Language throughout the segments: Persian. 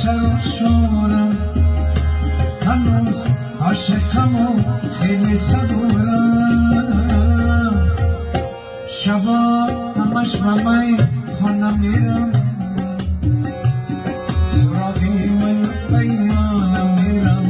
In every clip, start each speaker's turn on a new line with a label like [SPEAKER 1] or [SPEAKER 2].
[SPEAKER 1] شرم شورم هنوز عاشقم و خیلی صبورم شبا همش به می خانه میرم سراغی می پیمانه میرم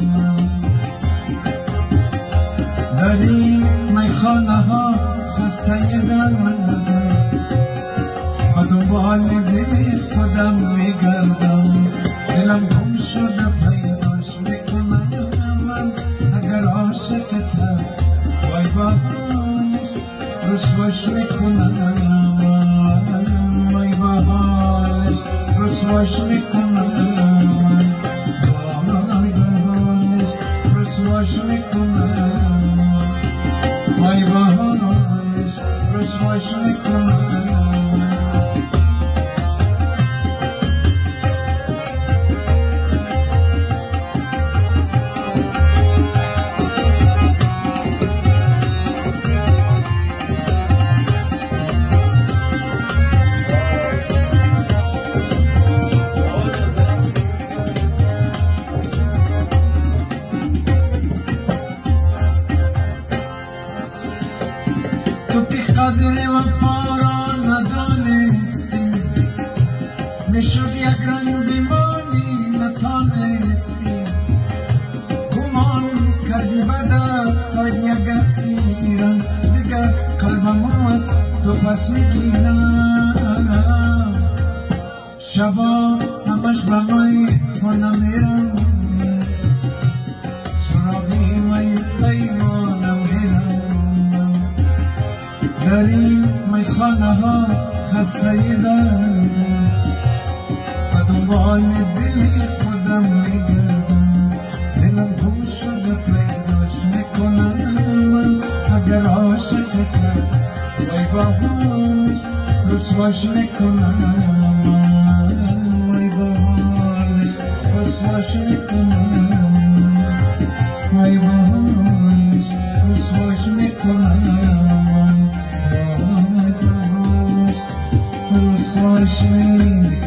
[SPEAKER 1] در این میخانه ها خسته دلم و دنبال دل خودم میگردم دلم گم شده پیداش میکنم من اگر عاشقت وای بهانش رسواش میکنم وای بهانش رسواش میکنم وای بهانش رسواش میکنم وای بهانش رسواش میکنم قدر وفا را ندانستی میشد یک رنگ بیمانی نتانستی گمان کردی به دست تا یک اسیرم دیگر قلبم از تو پس میگیرم شبا همش به می خانه میرم سراغی می پیمانه میرم در این میخانه ها خسته دلم و دنبال دل خودم میگردم دلم گم شده پیداش میکنم من اگر عاشقت وای بهانش رسواش میکنم وای بهانش رسواش میکنم وای بهانش رسواش میکنم رسواش میکنم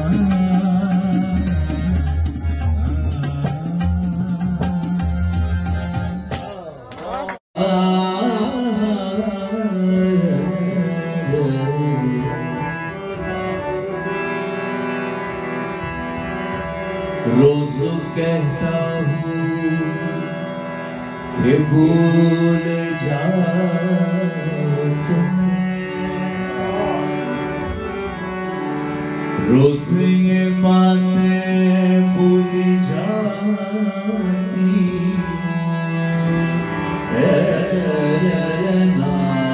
[SPEAKER 2] रोज़ कहता हूँ कि भूल जा रोज ये बातें भूल जाती रहना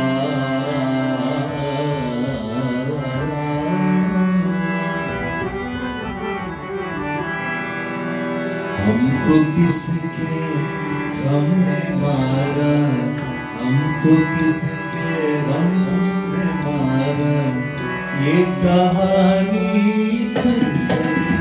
[SPEAKER 2] हमको किसके गम ने मारा हमको किसके गम ने मारा ये कहानी फिर सही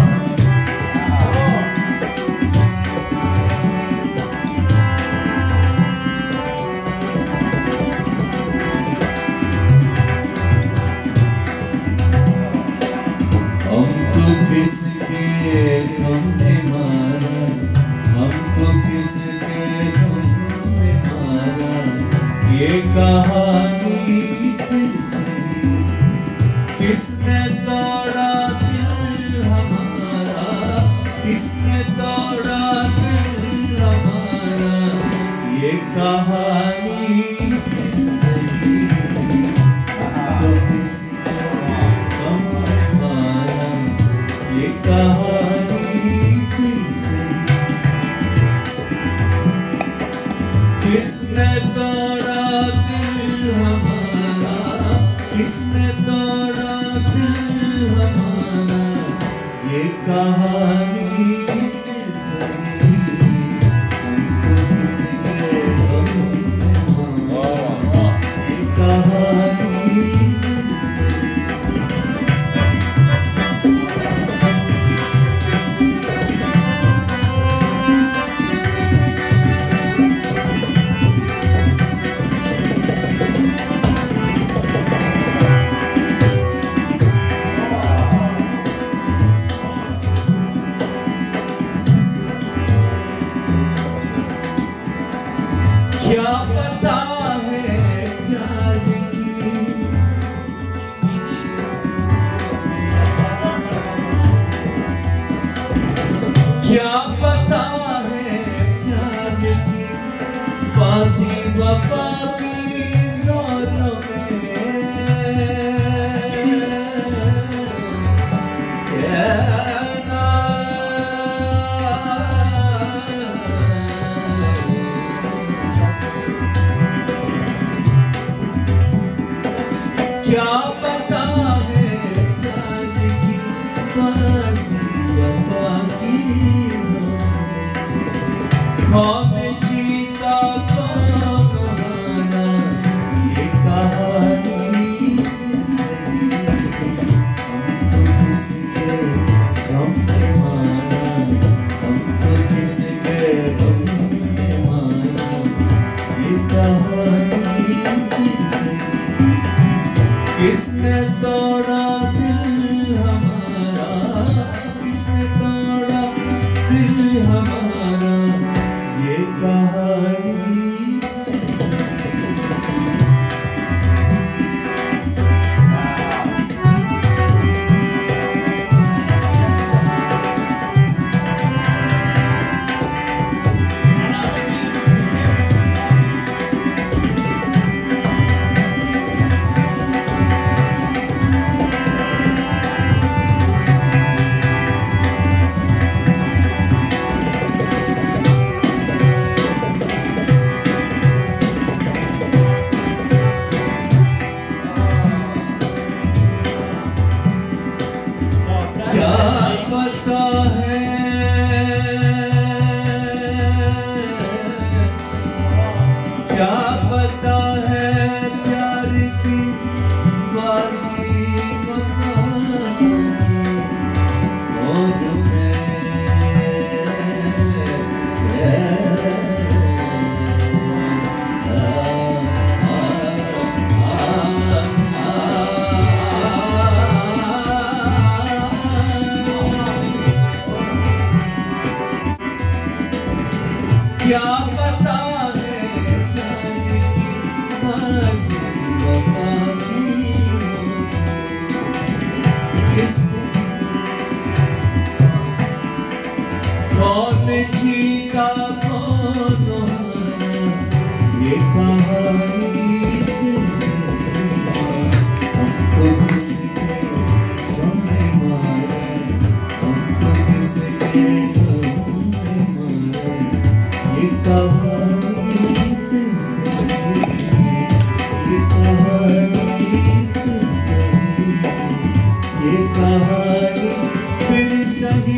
[SPEAKER 2] हमको किसके गम ने मारा हमको किसके गम ने मारा ये कहानी फिर सही किसने तोड़ा दिल हमारा किसने तोड़ा दिल हमारा ये कहानी फिर सही तो किसने गम ने मारा ये कहानी फिर सही किसने तोड़ा दिल हमारा किसने तोड़ा दिल हमारा ये कहानी फिर सही हमको किसके गम ने मारा ये कहानी फिर सही वफा की जोरों में कहना क्या पता है प्यार की बाजी वफा की जोरों में ख्वाब जीता कौन ये कहानी सही हमको किसके गम ने माना हमको किसके गम ने माना ये कहानी सही किसने तोड़ा दिल हमारा किसने तोड़ा दिल हमारा ये कहानी क्या पता है क्या पता है प्यार की बाजी वफा की और मैं क्या पता है प्यार की बाजी वफा की किस कौन जीता कौन हारा ये कहानी सही हमको किसके गम ने मारा हमको किसके गम ने मारा ये कहानी सही ये कहानी सही ये कहानी फिर सही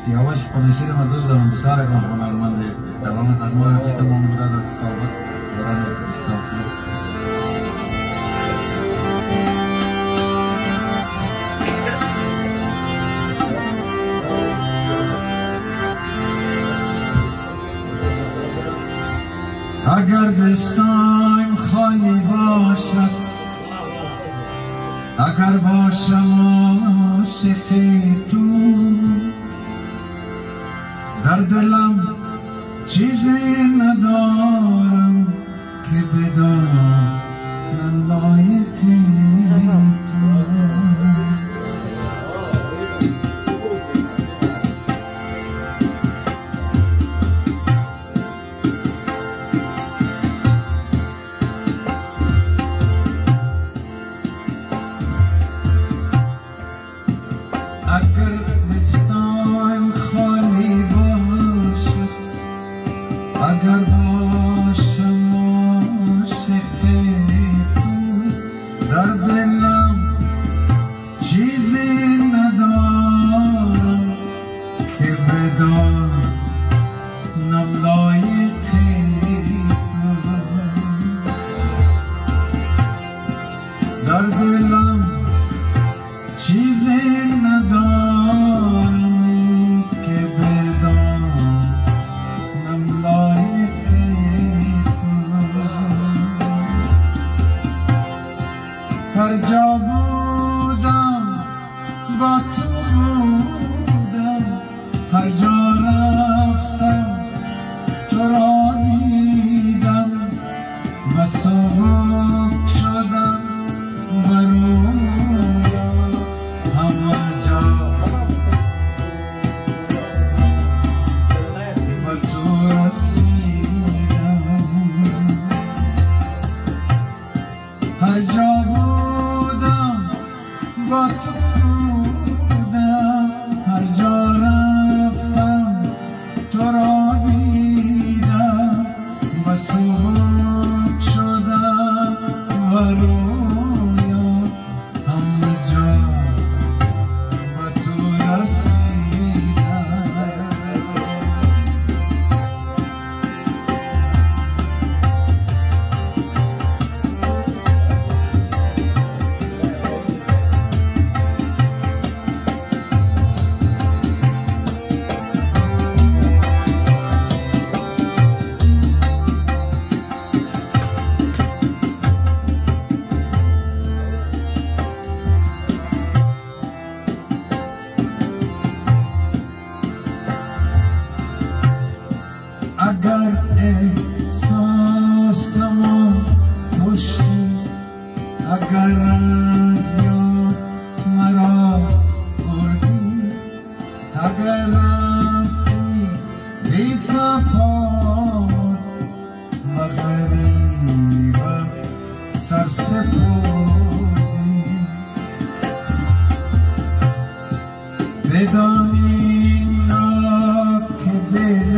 [SPEAKER 1] سیاوش قریشی رو من دوست دارم، بسیار یک هنرمند دوام از ما رفیق من بوده از سابق دوران استانفورد. اگر دستایم خالی باشد، اگر باشم عاشق تو، در دلم چیزی ندارم که بدانم لایق تو. اگر دستایم خالی باشد، اگر باشم عاشق تو، در دلم چیزی ندارم که بدانم لایق تو. در دلم چیزی ندارم که بدانم لایق تو. هر جا بودم با تو بودم، هر جا رفتم تو را دیدم، مسابق شدم برو همه جا با تو رسیدم. هر جا بودم با تو بودم، هر جا رفتم تو را دیدم، مسابق شدم برو اگر احساسمو کشتی، اگر از یاد مرا بردی، اگر رفتی بی تفاوت به غریبم سر سپردی، بدان این را که دل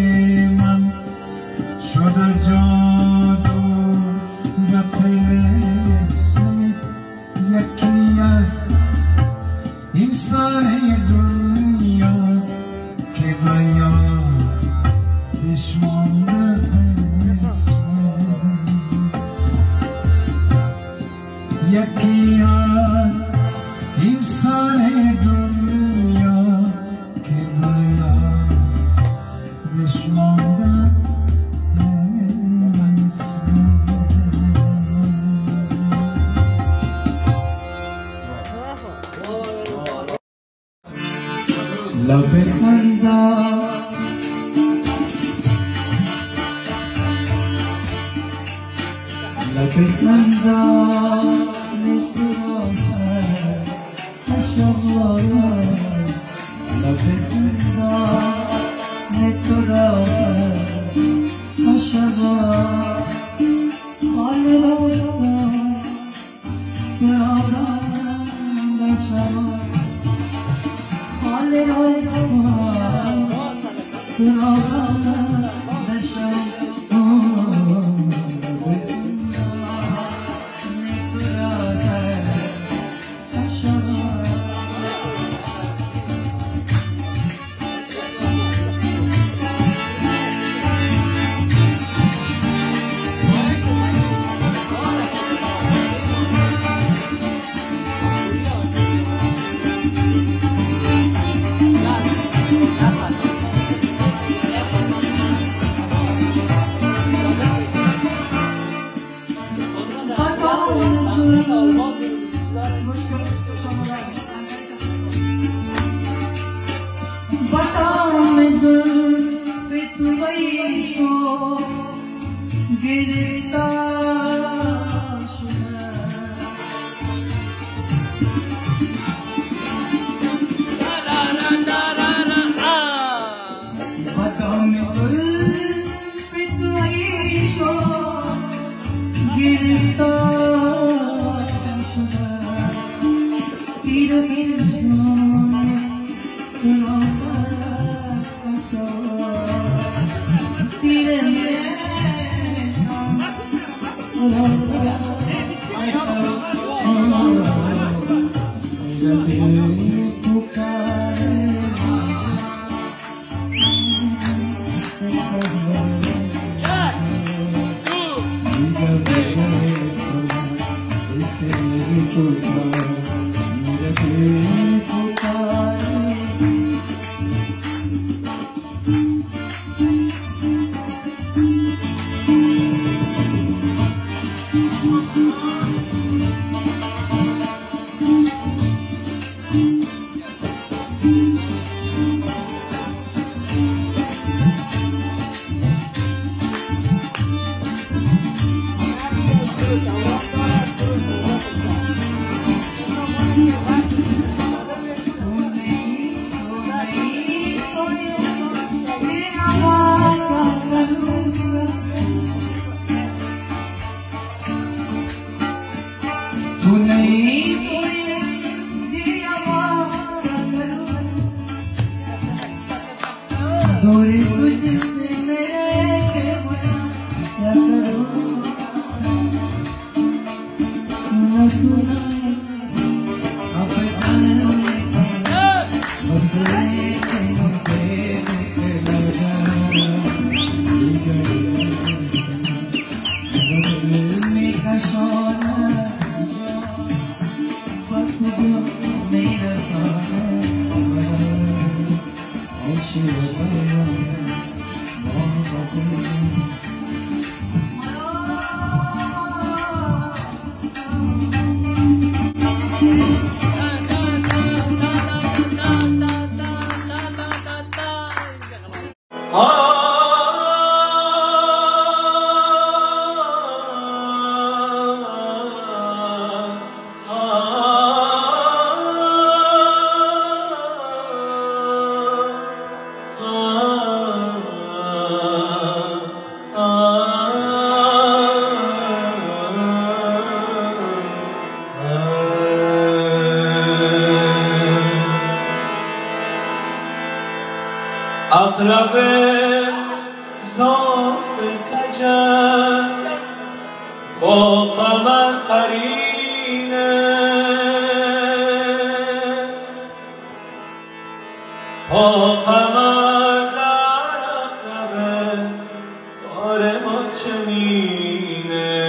[SPEAKER 1] شده جادو به طلسم یکی از این سر دنیا که به یادش مانده اسم، یکی از این سر دنیا که به یادش مانده. لب خندا لب خندا می‌پرسد تشاور، لب خندا می‌پرسد تشاور، حال روزا برادر بشر، حال روزا برادر بشر.
[SPEAKER 2] اقرب صاف کجف با قمر قرینه با قمر در اقرب بار ما چنینه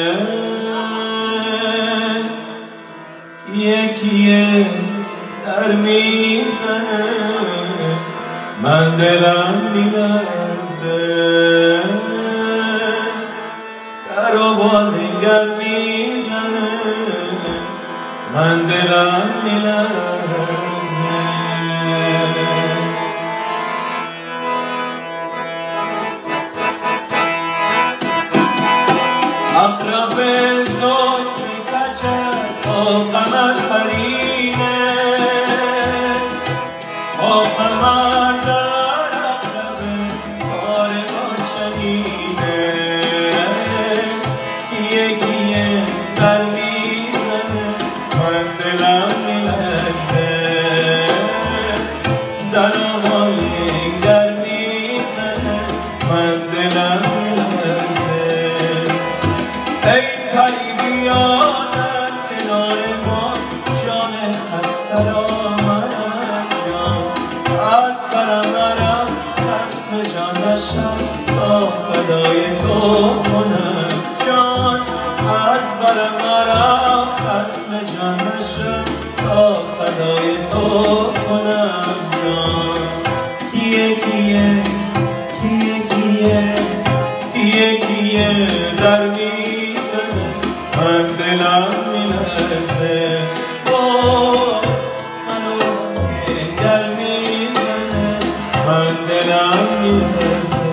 [SPEAKER 2] یکیه در میزنه من دلم میلرزه در آباد گر میزنه من دلم میلرزه اقرب زلف کجف با قمر قرینه با قمر در اقرب کار ما چنینه یکیه در میزنه من دلم میلرزه در آبای گر میزنه من دلم میلرزه ای پری بیادر کنار ما جان خسته را من جان از برم نرم قسم جان نشم تا فدای تو کنم جان از برم نرم قسم جان نشم تا فدای تو کنم جان کیه کیه کیه کیه کیه کیه در میزنه من دلم میلرزه منو گر میزنه من دلم میلرزه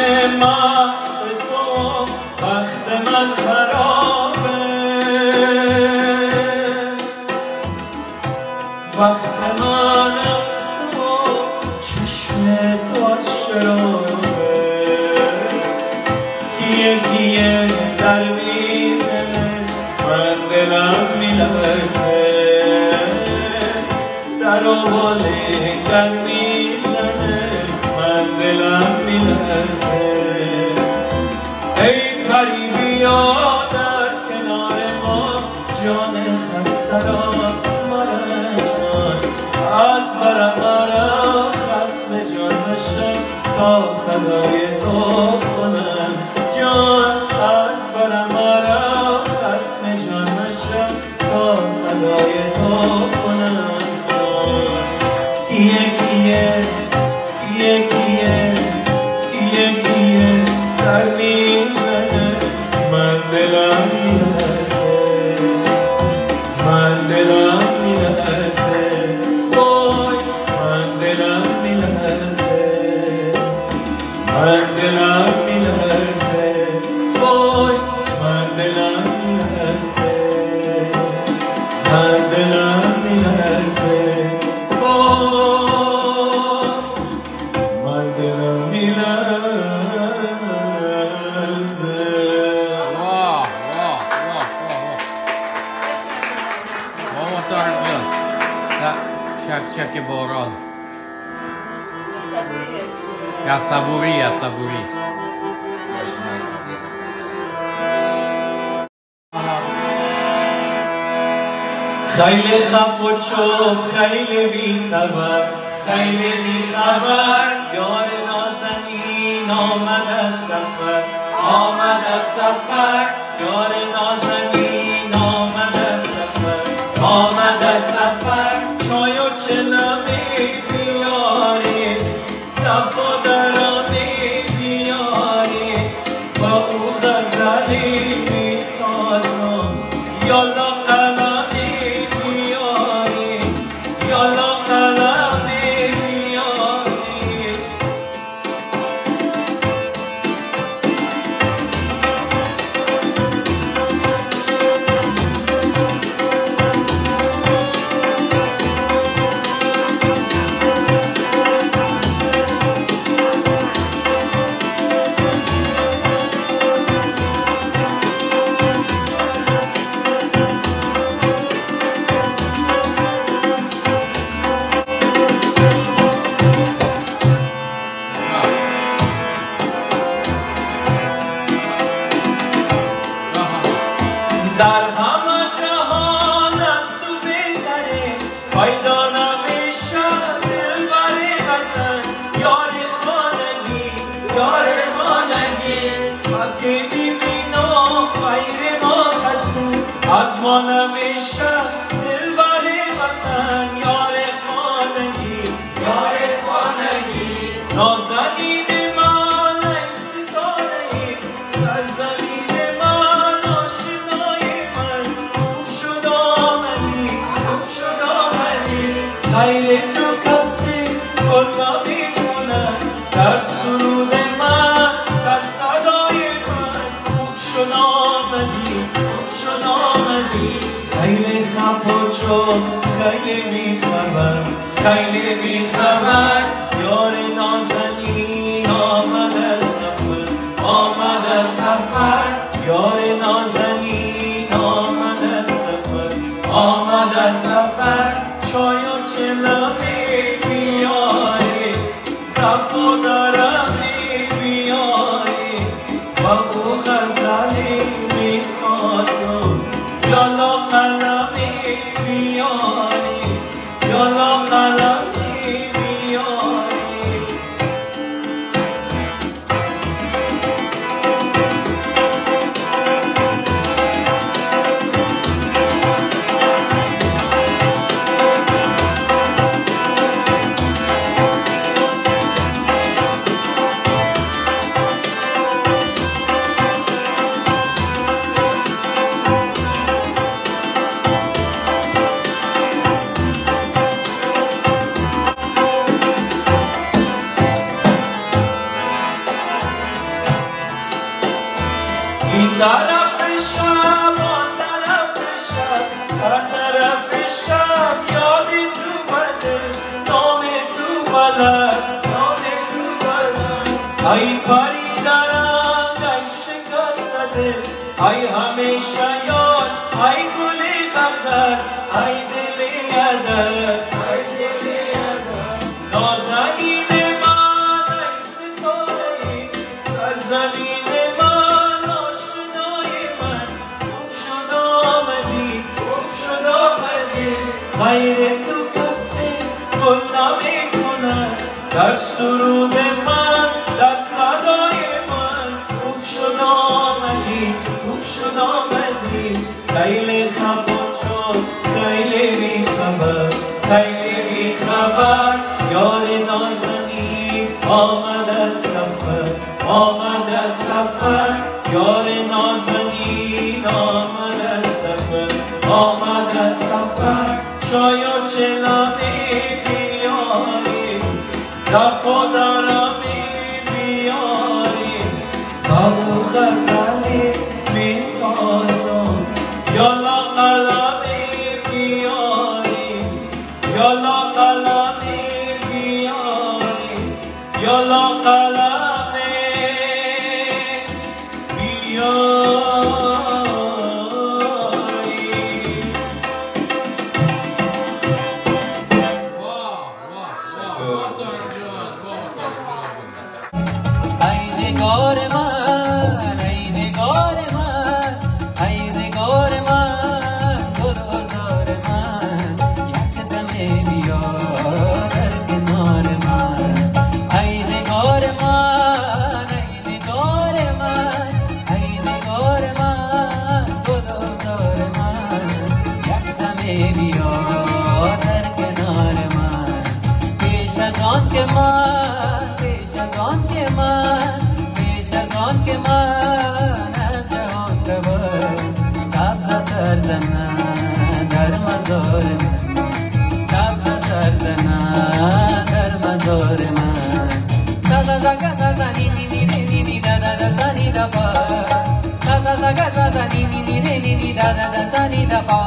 [SPEAKER 2] مست تو وقت من خرابه وقت من از تو چشم تو از شرابه کیه کیه در میزنه من دلم میلرزه در آواله در میزنه من دلم میلرزه ای پری بیا در کنار ما جان خسته را مرا جان از برم مرا خسم جان بشه تا فدای تو کنم جان از برم مرا خسم جان بشه تا فدای تو کنم کیه کیه کیه کیه کیه کیه در میزنه من دلم میلرزه من دلم میلرزه وای من دلم میلرزه من دلم میلرزه وای من دلم میلرزه من دلم میلرزه من دلم میلرزه
[SPEAKER 3] واه واه واه واه بابا طارق جان شک باران یا صبوری
[SPEAKER 2] خیلی خب و چوب خیلی بی خبر یار نازنین آمد از سفر یار نازنین آمد از سفر چای و چلمی بیاری دفادرانی بیاری با او غزلی میسازم یالا قلمی بیاری یالا قلمی بیاری در همه جهان از تو بهتره پیدا نمیشه دلبر وطن یار خانگی وقتی میبینم غیر ما کسی از ما نمیشه دلبر وطن یار خانگی نازنین من ای ستاره سرزمین من آشنای من خوب شد آمدی غیر تو کسی گل نمیکنه در سرود من در صدای من خوب شد آمدی خیلی خب و چوب خیلی بیخبر یار نازنین آمد از سفر یار نازنین آمد از سفر چای و چلمی بیاری دفادرمی بیاری با او غزلی میسازم یالا قلمی بیاری یالا قلمی بیاری این طرف شب آن طرف شب هر طرف شب یادی تو بده نام تو بلد نام تو بلد ای پری درم ای شکستده ای همیشه یاد ای گلی خزر ای دلی یدر ای دلی یدر نازنین من ای ستاره سرزمین من آشنای من خوب شد آمدی غیر تو کسی گل نمی‌کند در سرود من در صدای من خوب شد آمدی خیلی خبر شد خیلی بی خبر یار نازنین آمد از سفر یار نازنین آمد از سفر چای و چلانی بیاری دفع درمی بیاری ابو غزلی میسازم یالا قلمی بیاری یالا قلمی بیاری یالا قلمی بیاری
[SPEAKER 4] ای نگار من ای نگار من ای نگار من گل آزار من یک دمه بیا در کنار من ای نگار من ای نگار من ای نگار من گل آزار من یک دمه بیا در کنار من پیش از آن که من از جهان رود سبز سرزنم در مزار من سبز سرزنم در مزار من سازا زگا سازا نی نی نی نی نی دا دا دا سانی دا پا سازا زگا سازا نی نی نی نی نی دا دا دا سانی دا پا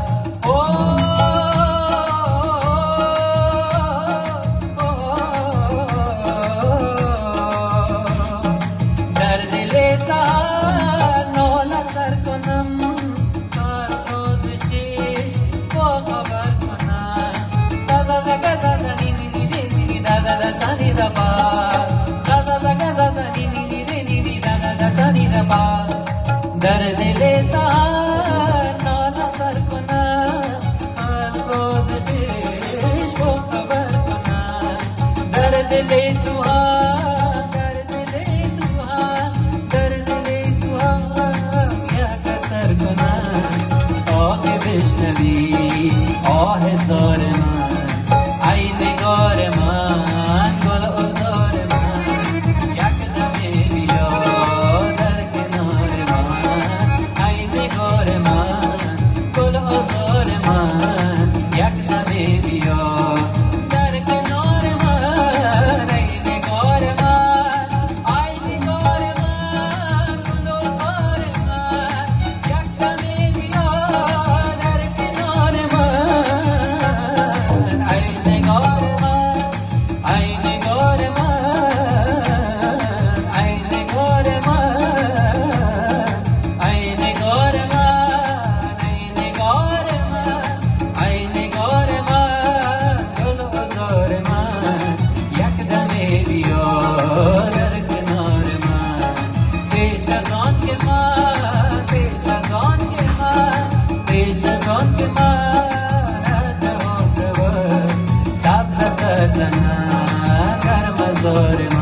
[SPEAKER 4] در دل سهر ناله سر کنم هر روز پیش با خبر کنم در دل تو هم یک اثر کنم آه بشنوی آه زار من ای نگار من گل آزار من یک دمه بیا در کنار من ای نگار من گل آزار من یک دمه بیا در کنار من ای نگار من ای نگار من گل آزار من یک دمه بیا در کنار من ای نگار من ای نگار من ای نگار من ای نگار من ای نگار من ای نگار من گل آزار من یک دمه بیا در کنار من پیش از آن که من از جهان رود سبز سرزنم در مزار من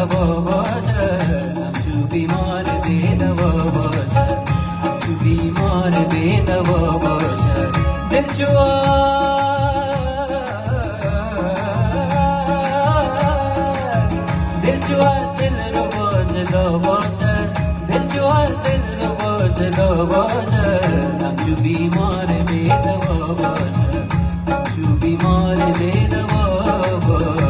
[SPEAKER 4] هوا باشد همچو بیمار بی دوا باشد همچو بیمار بی دوا باشد دل جوار دل رو جدا باشد دل جوار دل رو جدا باشد همچو بیمار بی دوا باشد همچو بیمار بی دوا باشد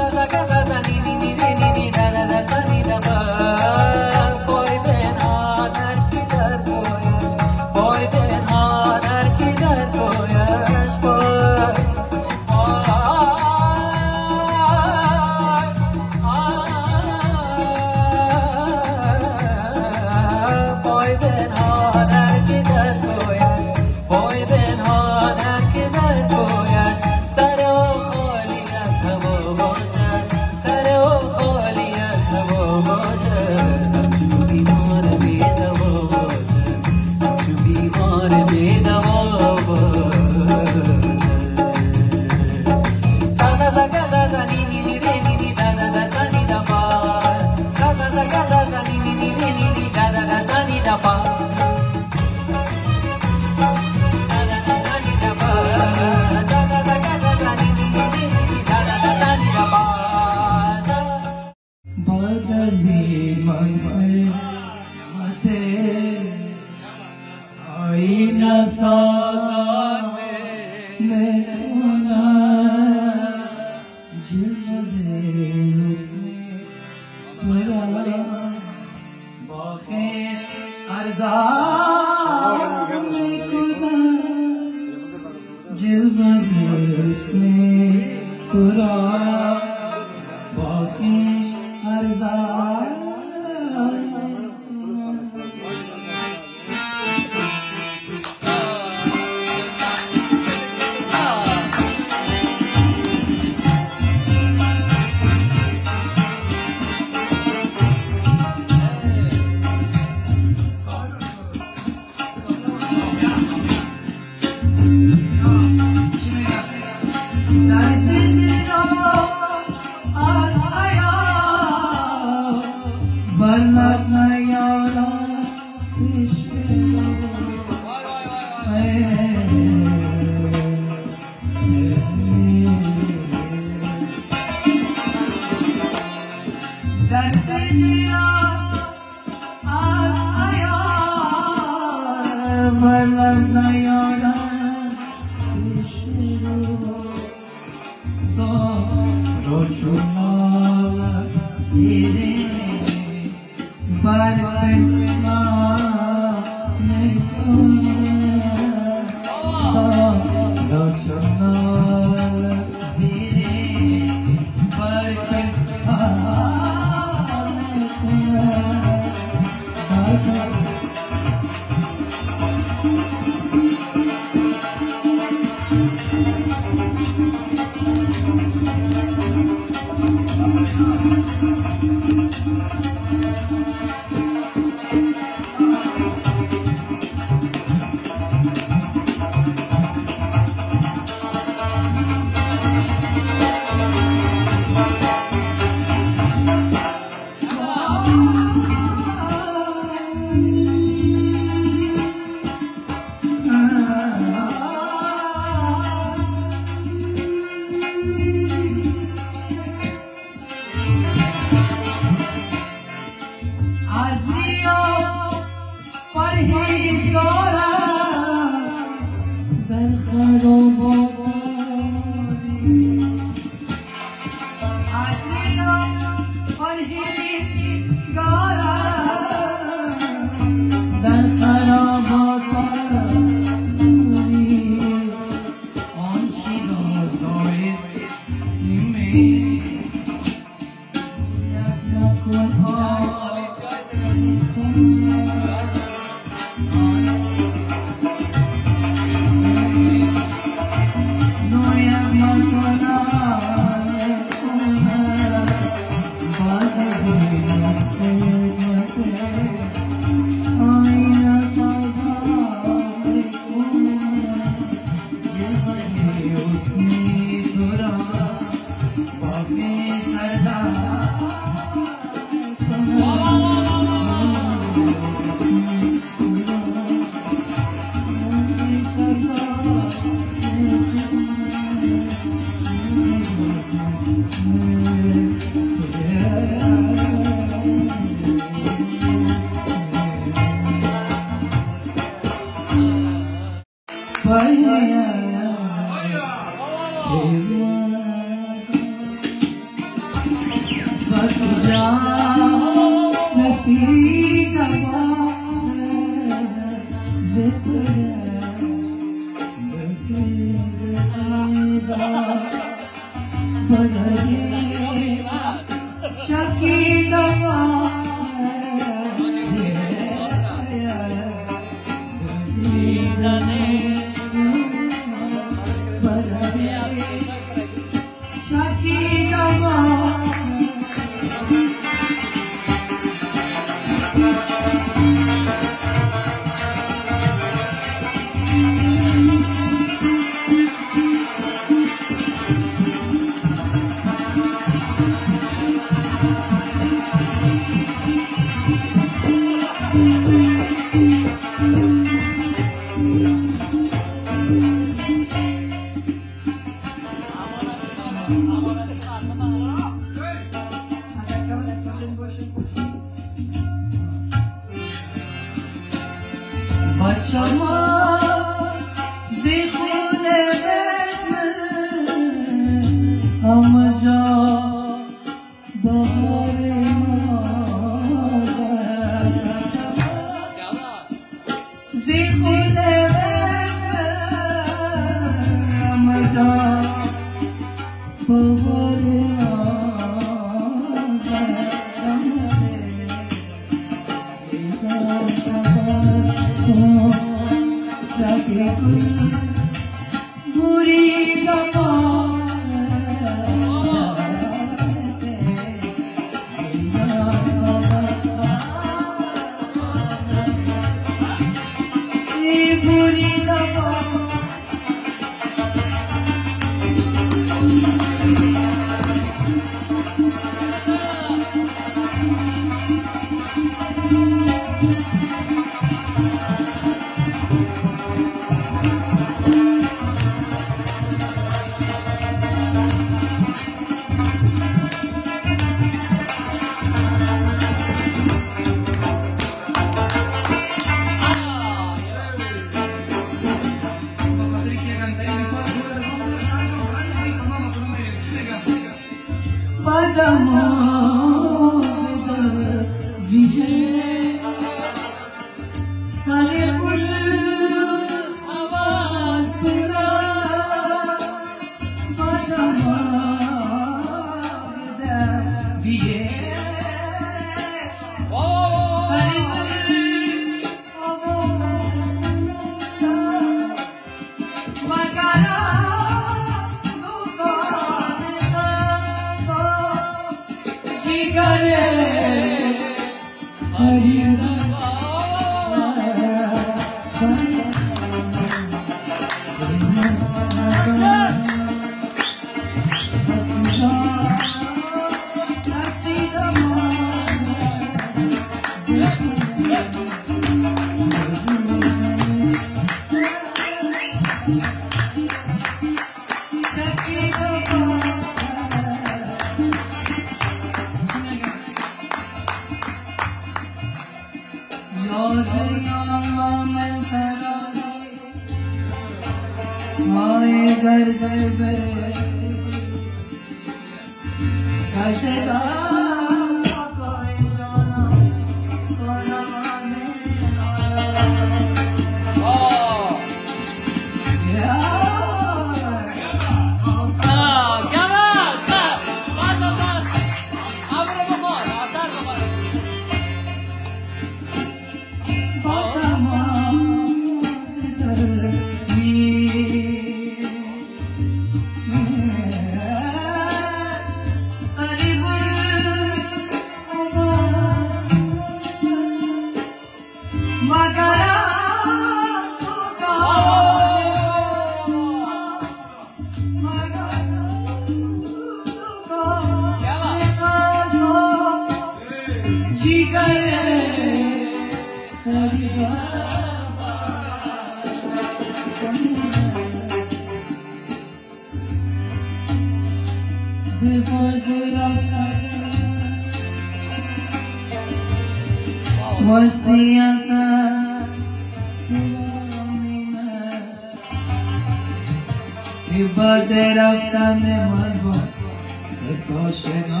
[SPEAKER 2] که باد رفتن من با کس آشنا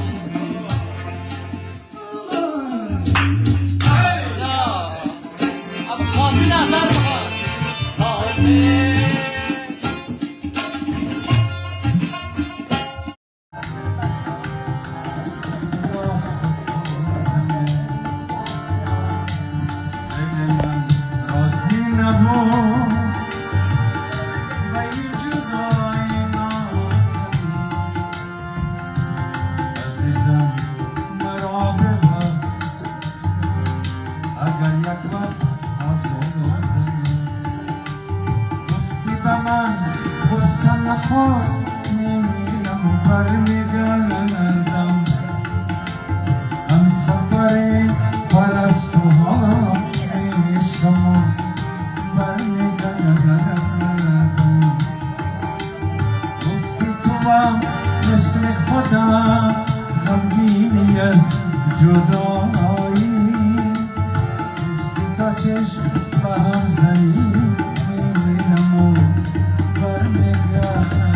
[SPEAKER 5] مثل خودم غمگینی از جدایی گفتی تا چشم به هم زنی میمیرم و برمیگردم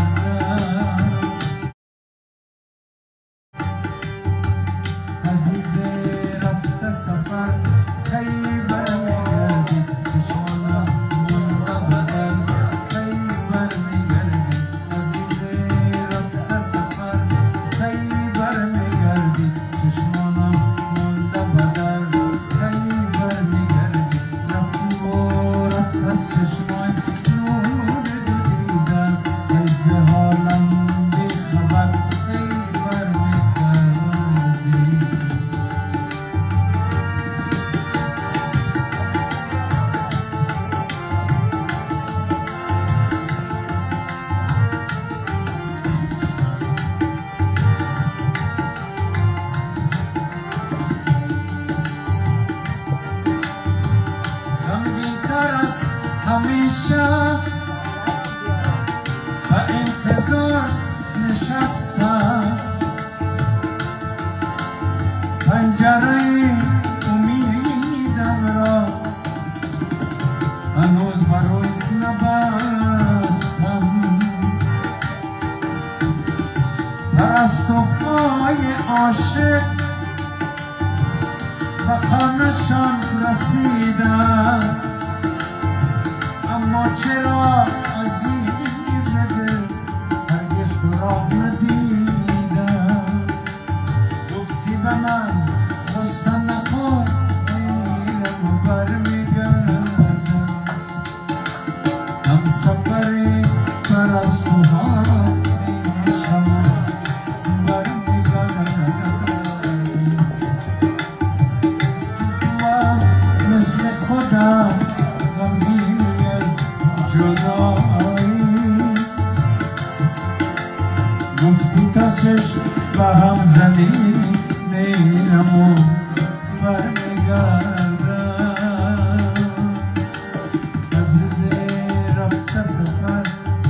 [SPEAKER 5] عزیز رفته سفر کی برمیگردی چشمانم مونده بدن کی برمیگردی عزیز رفته سفر کی برمیگردی چشمانم مونده بدن کی برمیگردی رفتی و رفت از چشمان نور دیدن از حالم بیخبر کی برمیگردی همیشه به انتظار نشستم پنجره امیدم را هنوز برای نبستم پرستوهای عاشق به خانه‌شان رسیدم اما چرا عزیز دل هرگز تو را ندیدم گفتی به من غصه نخور میرم و برمیگردم هم سفر پرستوها میشم و برمیگردم گفتی تو مثل خودم غمگینی از جدایی گفتی تا چشم به هم زنی میرم و برمیگردم عزیز رفته سفر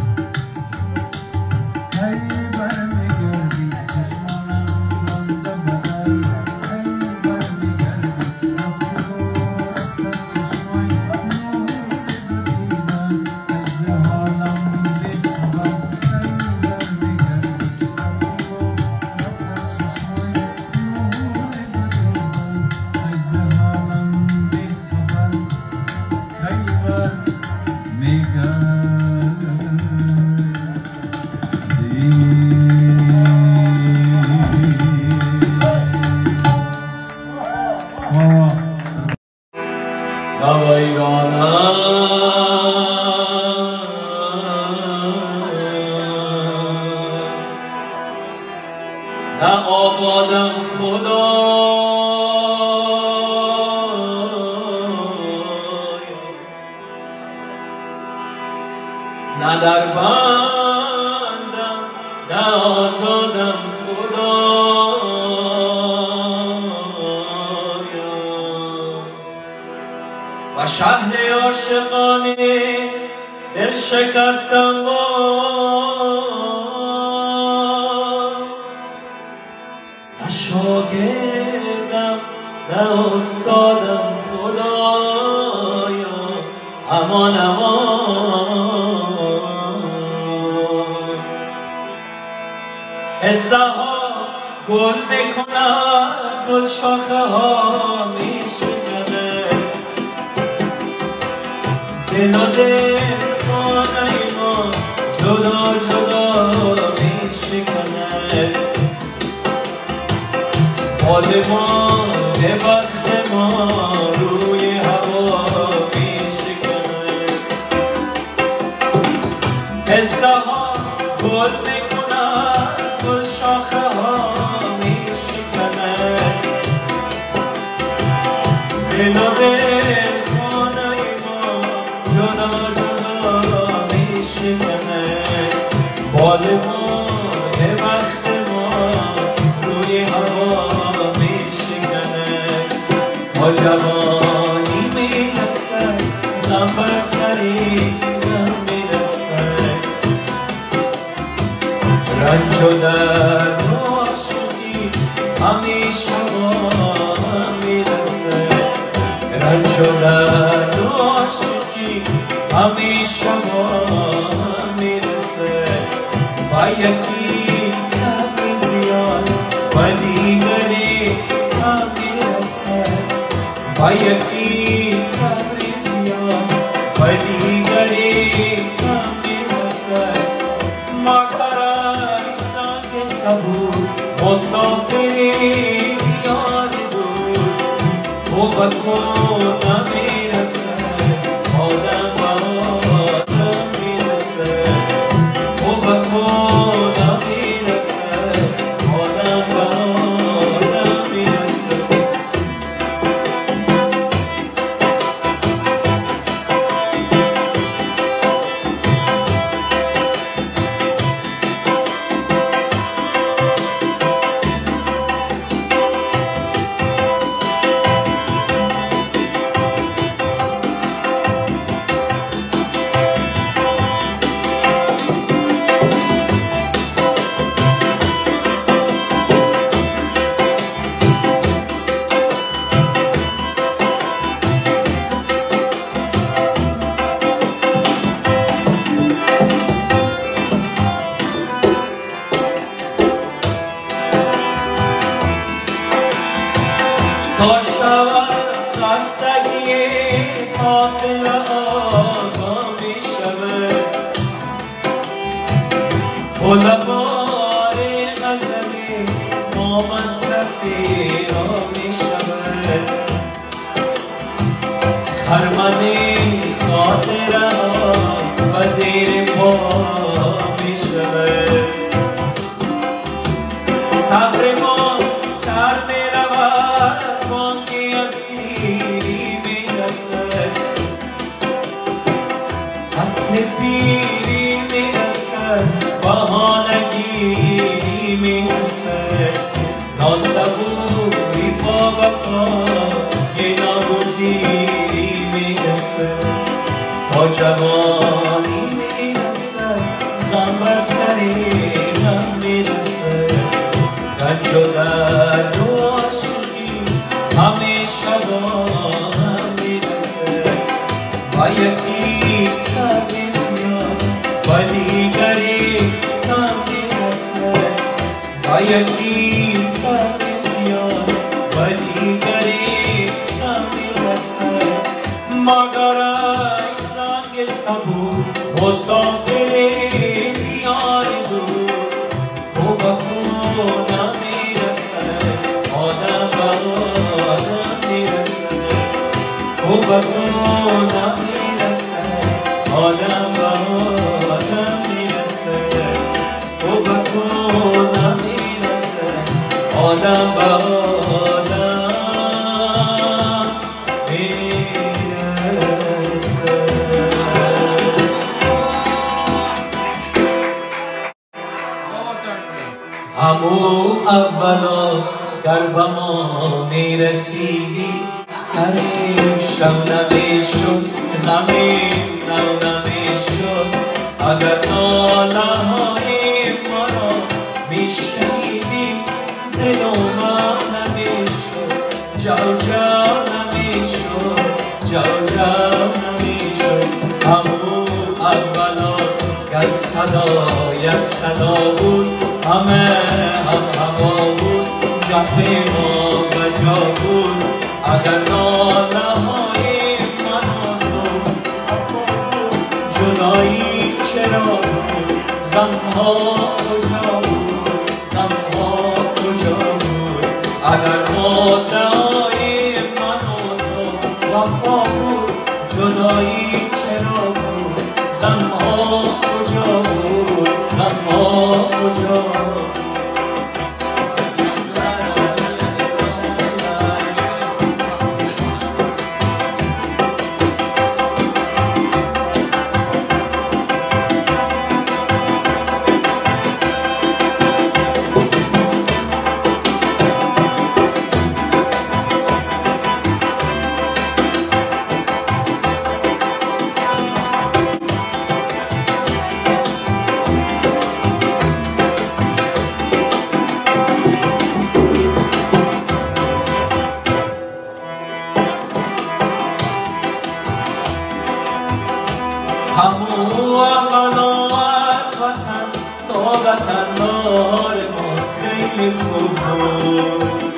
[SPEAKER 5] کی برمیگردی چشمانم مانده بدن کی برمیگردی رفتی و رفت از چشمان نور دیدن از حالم بیخبر کی برمیگردی رفتی و رفت از چشمان نور دیدن از حالم بیخبر کی برمیگردی
[SPEAKER 2] نه آبادم خدا نه در بندم نه آزادم خدا و شهر عاشقانه دل شکستم نه شاگردم نه استادم خدایا امان امان قصه ها گل میکنن گل شاخه ها میشکنه دل و دل خانه ما جدا جدا میشکنه حال ما به وقت ما روی هوا میشکنه قصه ها گل میکنن گل شاخه ها میشکنه دل و دل خانه ما جدا جدا میشکنه بال ما به وقت ما روی هوا میشکنه تا جوانی میرسه غم بر سری غم میرسه رنج و درد و عاشقی همیشه با هم میرسه رنج و درد و عاشقی همیشه با هم میرسه و یکی صبر زیاد و دیگری هم میرسه و یکی صبر زیاد و دیگری هم میرسه مگر سنگ صبور مسافری دیار بود و کو نمیرسه آدم به آدم میرسه و کو نمیرسه آدم به آدم میرسه تا شود خستگی قافله آقا می شود غلبار غزلی ما مصرفی را می شود خرمنی خاطره ها وزیر پا می شود صبر ما سر می رود بانگی اسیری میرسه فصل پیری میرسه بهانگیری میرسه ناصبوری پا به پا یه ناگزیری میرسه تا جوانی میرسه غم بر سری غم میرسه رنج و درد و عاشقی همیشه با هم میرسه و یکی صبر زیاد و دیگری هم میرسه و یکی صبر زیاد و دیگری هم میرسه مگر ای سنگ صبور مسافری دیار دور تو به کو نمیرسه آدم به آدم میرسه تو به کو نمیرسه آدم به آدم میرسه تو به کو نمیرسه آدم به آدم همو اولا گر به ما میرسیدی سر شب نمیشد غمیم نو نمیشد اگر ناله های ما را میشنیدی دل و ما نمیشد جو جو نمیشد جو جو نمیشد همو اولا گر صدا یک صدا بود همه هم هوا بود گپ ما بجا بود اگر ناله های من و تو جدایی چرا بود غم ها کجا بود غم ها کجا بود اگر مدعای من و تو وفا بود جدایی چرا بود غم ها کجا بود غم ها کجا بود همو اقلا از وطن تا وطن دار ما خیلی خوب بود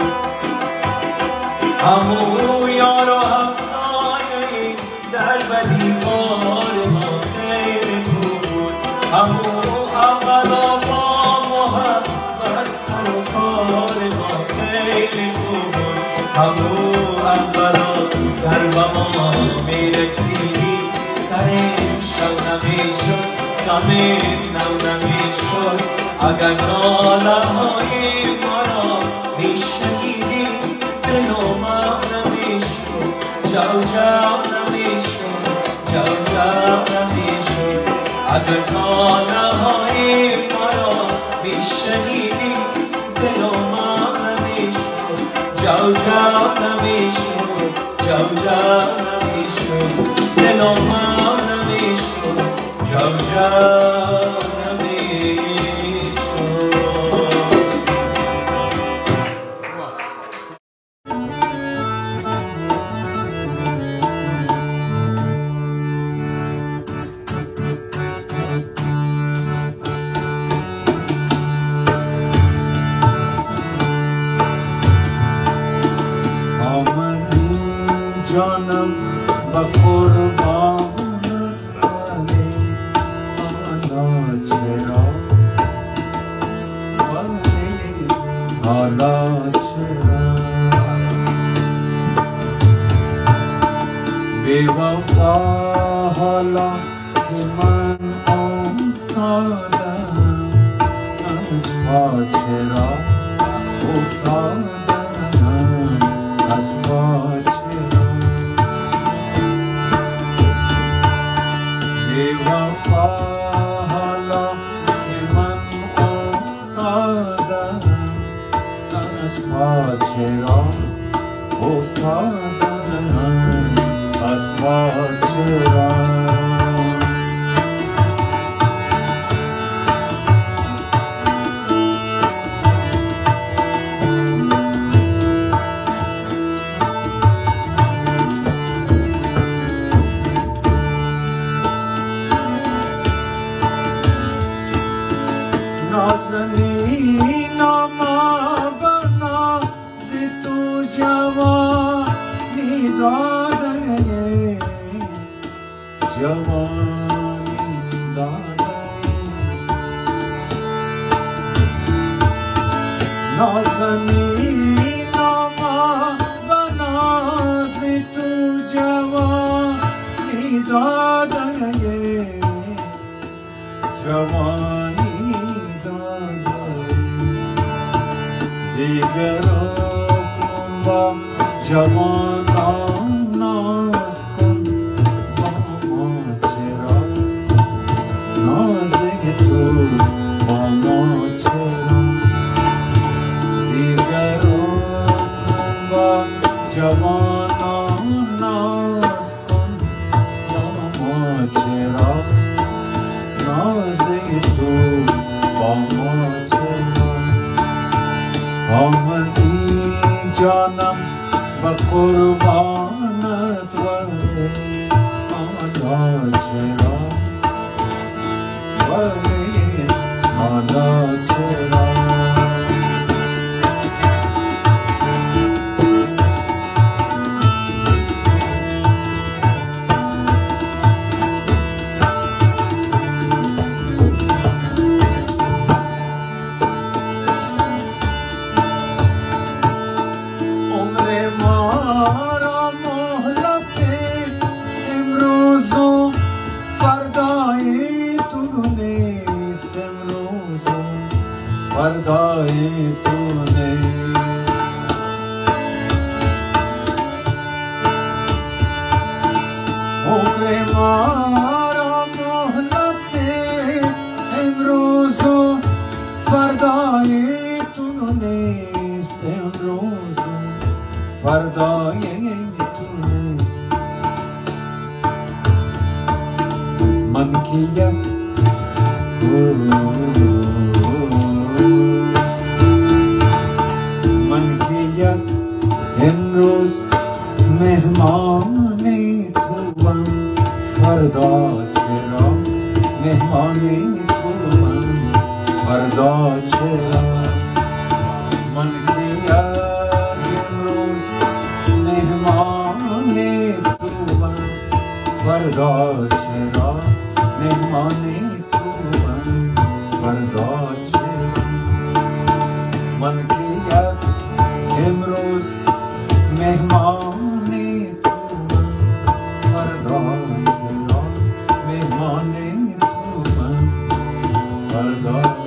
[SPEAKER 2] همو یار و همسایه در بدیوار ما خیلی خوب بود همو اقلا با محبت سر و کار ما خیلی خوب بود همو اقلا در به ما میرسیدی سر شب نمیشد غم نو نمیشد اگر ناله های ما را میشنیدی دل و مغ نمیشد جو جو نمیشد جو جو نمیشد اگر ناله های ما را میشنیدی دل و مغ نمیشد جو جو نمیشد جو جو نمیشد دل و مغ جو جو
[SPEAKER 5] آمدی جانم با قربان حالا چرا بی وفا حالا که من افتادم از پا چرا افتادم از پا چرا بی وفا حالا که من افتادم چرا افتادم از پا چرا نازنین جوانی داده جوانی داده نازنین آما بناز تو جوانی داده جوانی داده دیگر با جوانان ناز کن با ما چرا نازک تو با ما چرا دیگر با جوانان ناز کن با ما چرا نازک تو با ما چرا آمدی جانم با قربانت ولی حالا چرا ولی حالا چرا فردای تونه حکم ما را مهلت امروز و فردای تو نیست امروز و فردای تو نیست من که یک من که یک امروز مهمان توام فردا چرا مهمان توام فردا چرا من که یک امروز مهمان توام فردا چرا مهمان توام فردا چرا من که یک امروز مهمان توام فردا چرا مهمان توام فردا